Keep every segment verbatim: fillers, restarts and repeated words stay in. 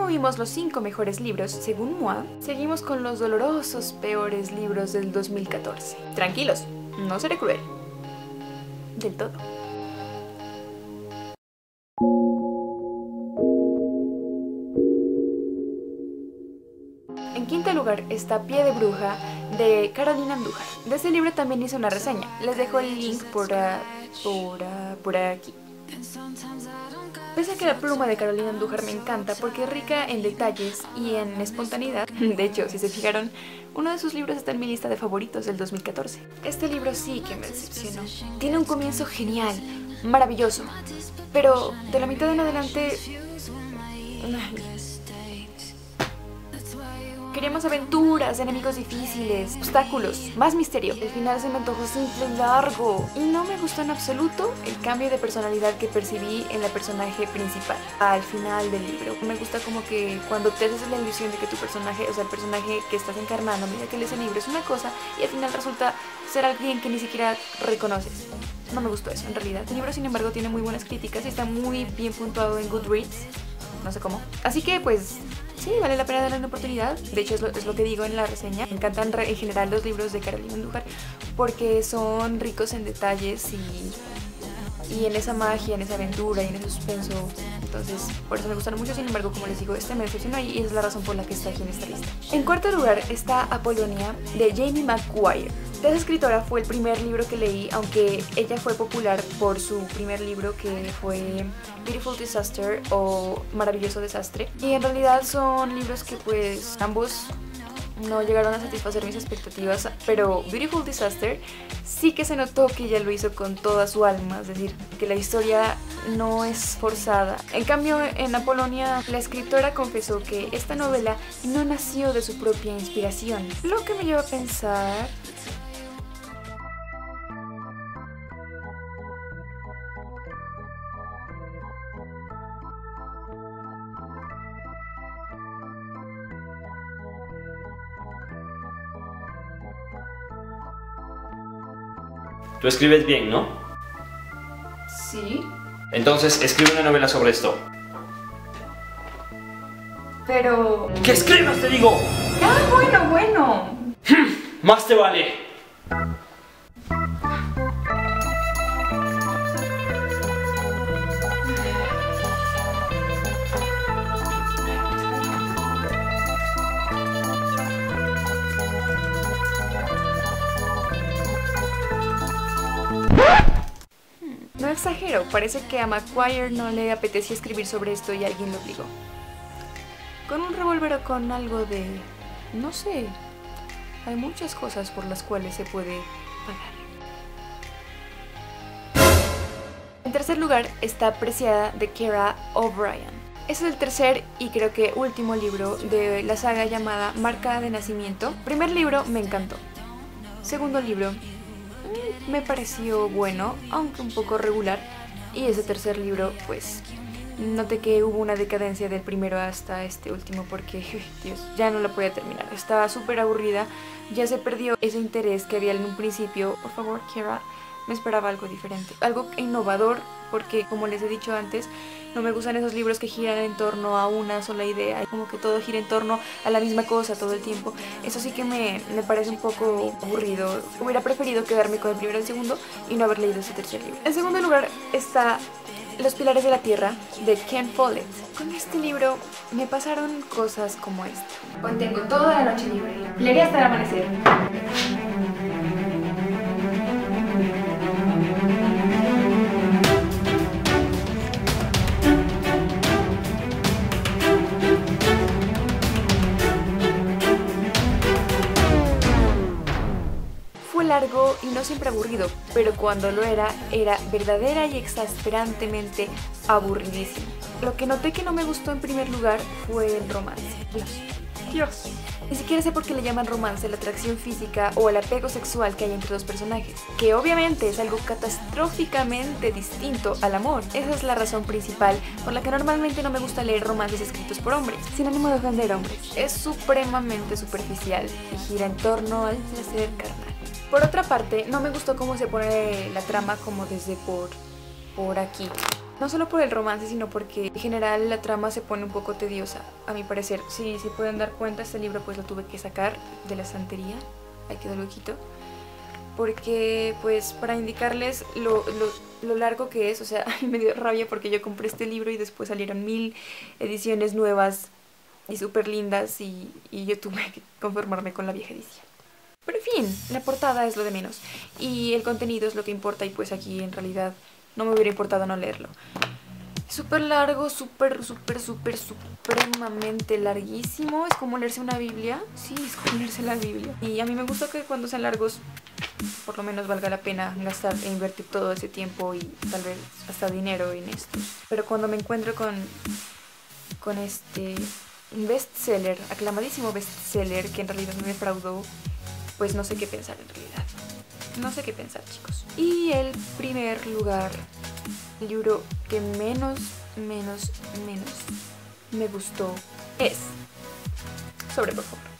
vimos los cinco mejores libros según M O A, seguimos con los dolorosos peores libros del dos mil catorce. Tranquilos, no seré cruel. Del todo. En quinto lugar está Pie de Bruja de Carolina Andújar. De este libro también hice una reseña. Les dejo el link por, uh, por, uh, por aquí. Pese a que la pluma de Carolina Andújar me encanta porque es rica en detalles y en espontaneidad. De hecho, si se fijaron, uno de sus libros está en mi lista de favoritos del dos mil catorce. Este libro sí que me decepcionó. Tiene un comienzo genial, maravilloso, pero de la mitad en adelante... Queríamos aventuras, enemigos difíciles, obstáculos, más misterio. El final se me antojó simple y largo. Y no me gustó en absoluto el cambio de personalidad que percibí en la personaje principal al final del libro. Me gusta como que cuando te haces la ilusión de que tu personaje, o sea, el personaje que estás encarnando, mira que ese libro es una cosa y al final resulta ser alguien que ni siquiera reconoces. No me gustó eso en realidad. El libro, sin embargo, tiene muy buenas críticas y está muy bien puntuado en Goodreads. No sé cómo. Así que pues... sí, vale la pena darle una oportunidad. De hecho es lo, es lo que digo en la reseña. Me encantan en general los libros de Carolina Andújar porque son ricos en detalles y, y en esa magia, en esa aventura y en ese suspenso. Entonces por eso me gustaron mucho. Sin embargo, como les digo, este me decepcionó y es la razón por la que está aquí en esta lista. En cuarto lugar está Apolonia de Jamie McGuire. De esa escritora fue el primer libro que leí, aunque ella fue popular por su primer libro que fue Beautiful Disaster o Maravilloso Desastre. Y en realidad son libros que pues ambos no llegaron a satisfacer mis expectativas, pero Beautiful Disaster sí que se notó que ella lo hizo con toda su alma, es decir, que la historia no es forzada. En cambio, en Apolonia, la escritora confesó que esta novela no nació de su propia inspiración, lo que me lleva a pensar... Tú escribes bien, ¿no? Sí. Entonces, escribe una novela sobre esto. Pero... ¡Que escribas, te digo! ¡Ah, bueno, bueno! ¡Más te vale! No exagero, parece que a McGuire no le apetecía escribir sobre esto y alguien lo obligó. Con un revólver o con algo de... no sé... hay muchas cosas por las cuales se puede pagar. En tercer lugar está Preciada de Kara O'Brien. Este es el tercer y creo que último libro de la saga llamada Marca de Nacimiento. Primer libro me encantó. Segundo libro... me pareció bueno, aunque un poco regular. Y ese tercer libro, pues, noté que hubo una decadencia del primero hasta este último porque, Dios, ya no la podía terminar. Estaba súper aburrida, ya se perdió ese interés que había en un principio. Por favor, Kara, me esperaba algo diferente, algo innovador, porque como les he dicho antes, no me gustan esos libros que giran en torno a una sola idea, como que todo gira en torno a la misma cosa todo el tiempo. Eso sí que me, me parece un poco aburrido. Hubiera preferido quedarme con el primero y el segundo y no haber leído ese tercer libro. En segundo lugar está Los Pilares de la Tierra de Ken Follett. Con este libro me pasaron cosas como esta. Hoy tengo toda la noche libre, leeré hasta el amanecer. Largo y no siempre aburrido, pero cuando lo era, era verdadera y exasperantemente aburridísimo. Lo que noté que no me gustó en primer lugar fue el romance. Dios, Dios. Ni siquiera sé por qué le llaman romance la atracción física o el apego sexual que hay entre los personajes, que obviamente es algo catastróficamente distinto al amor. Esa es la razón principal por la que normalmente no me gusta leer romances escritos por hombres, sin ánimo de ofender hombres. Es supremamente superficial y gira en torno al placer carnal. Por otra parte, no me gustó cómo se pone la trama como desde por, por aquí. No solo por el romance, sino porque en general la trama se pone un poco tediosa, a mi parecer. Si se pueden dar cuenta, este libro pues lo tuve que sacar de la estantería, ahí quedó el huequito, porque pues para indicarles lo, lo, lo largo que es, o sea, me dio rabia porque yo compré este libro y después salieron mil ediciones nuevas y súper lindas y, y yo tuve que conformarme con la vieja edición. Pero en fin, la portada es lo de menos y el contenido es lo que importa y pues aquí en realidad no me hubiera importado no leerlo. Es súper largo, súper, súper, súper, supremamente larguísimo. Es como leerse una Biblia. Sí, es como leerse la Biblia. Y a mí me gusta que cuando sean largos, por lo menos valga la pena gastar e invertir todo ese tiempo y tal vez hasta dinero en esto. Pero cuando me encuentro con, con este bestseller, aclamadísimo bestseller, que en realidad me defraudó, pues no sé qué pensar en realidad. No sé qué pensar, chicos. Y el primer lugar, el libro que menos, menos, menos me gustó es Sobre, por favor.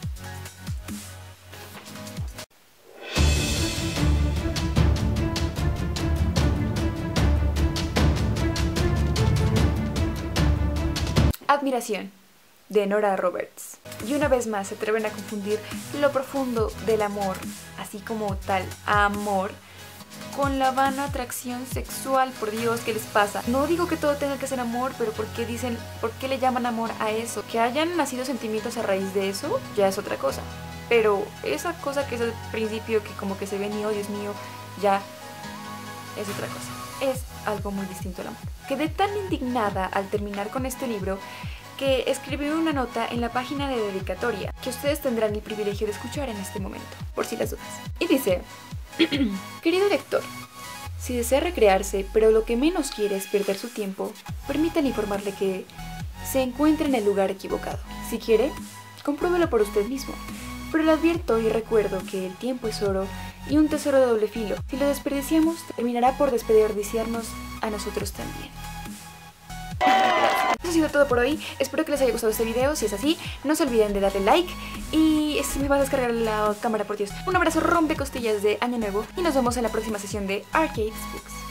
Admiración, de Nora Roberts. Y una vez más se atreven a confundir lo profundo del amor, así como tal amor, con la vana atracción sexual. Por Dios, ¿qué les pasa? No digo que todo tenga que ser amor, pero ¿por qué dicen, por qué le llaman amor a eso? Que hayan nacido sentimientos a raíz de eso, ya es otra cosa. Pero esa cosa que es al principio, que como que se ven y oh Dios mío, ya es otra cosa. Es algo muy distinto al amor. Quedé tan indignada al terminar con este libro que escribí una nota en la página de dedicatoria que ustedes tendrán el privilegio de escuchar en este momento, por si las dudas. Y dice: querido lector, si desea recrearse, pero lo que menos quiere es perder su tiempo, permítale informarle que se encuentra en el lugar equivocado. Si quiere, compruébelo por usted mismo, pero le advierto y recuerdo que el tiempo es oro y un tesoro de doble filo. Si lo desperdiciamos, terminará por desperdiciarnos a nosotros también. Eso ha sido todo por hoy, espero que les haya gustado este video. Si es así, no se olviden de darle like y se me va a descargar la cámara, por Dios. Un abrazo rompecostillas de Año Nuevo y nos vemos en la próxima sesión de Arcade Books.